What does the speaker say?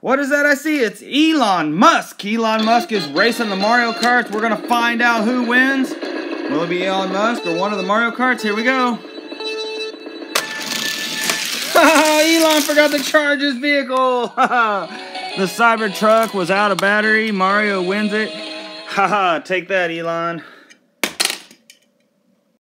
What is that I see? It's Elon Musk. Elon Musk is racing the Mario Karts. We're going to find out who wins. Will it be Elon Musk or one of the Mario Karts? Here we go. Elon forgot to charge his vehicle. The Cybertruck was out of battery. Mario wins it. Haha, take that, Elon.